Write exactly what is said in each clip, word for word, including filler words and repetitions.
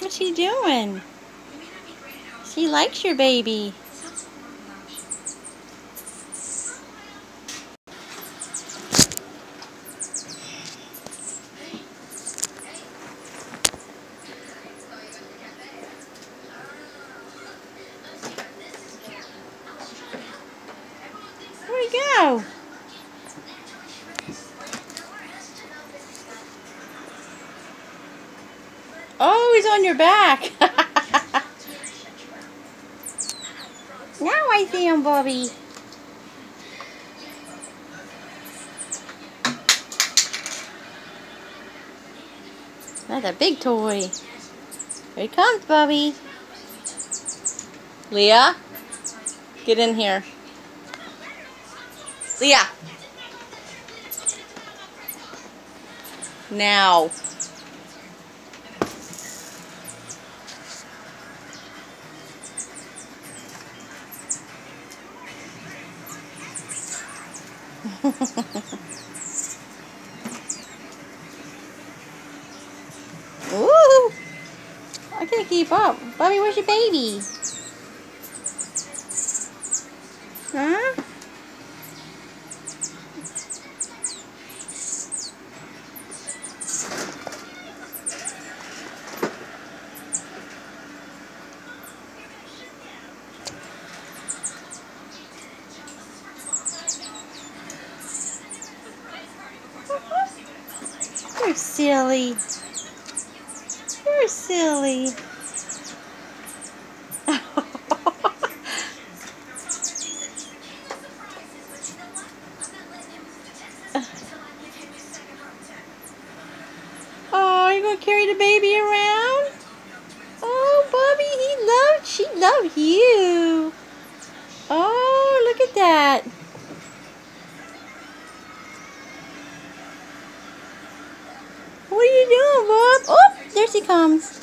What's she doing? She likes your baby. Where'd he go? Oh, he's on your back. Now I see him, Bobby. That's a big toy. Here he comes, Bobby. Leah, get in here. Leah. Now. Ooh! I can't keep up. Bobby, where's your baby? Huh? You're silly. You're silly. Oh, you're gonna carry the baby around? Oh, Bobby, he loved, she loved you. Oh, look at that. What are you doing, Bob? Oh, there she comes.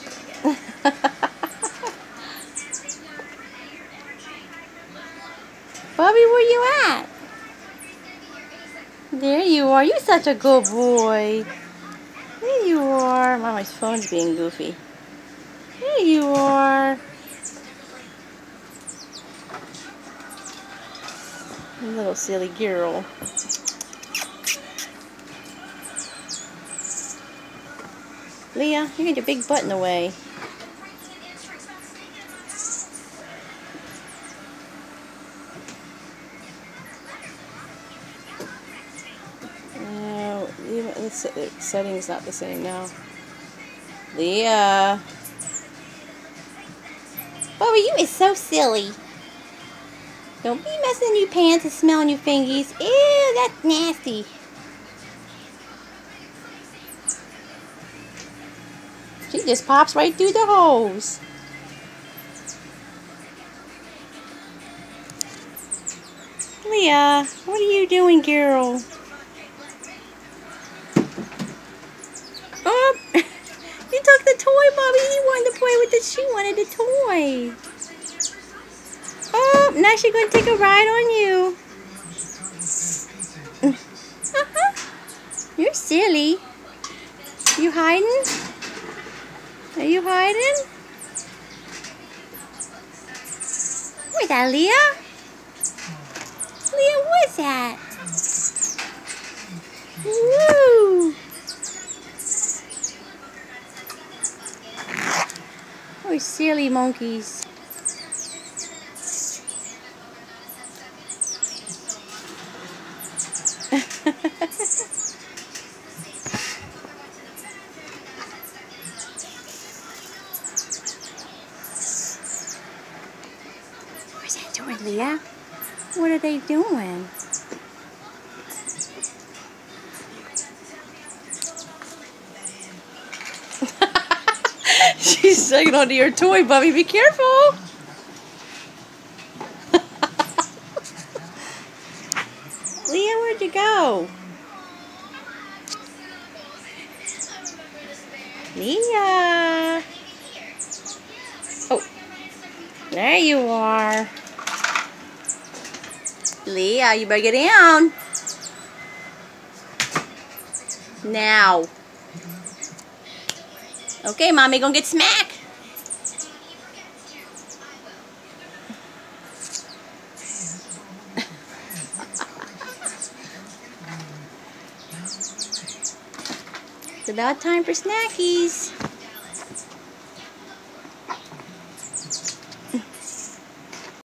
Bobby, where you at? There you are. You're such a good boy. There you are. My phone's being goofy. There you are. Little silly girl. Leah, you got your big butt in the way. No, the setting's not the same now. Leah. Bobby, you is so silly. Don't be messing in your pants and smelling your fingies. Ew, that's nasty. She just pops right through the holes. Leah, what are you doing, girl? Oh, you took the toy, Bobby. He wanted to play with it. She wanted the toy. Oh, now she's going to take a ride on you. Uh-huh. You're silly. You hiding? Are you hiding? What's that, Leah? Leah, what's that? Woo! Oh, silly monkeys. What's that doing, Leah? What are they doing? She's sucking onto your toy, Bubby. Be careful. Leah, where'd you go? Leah. Oh, there you are. Leah, you better get down. Now. Okay, Mommy gonna get smack. It's about time for snackies.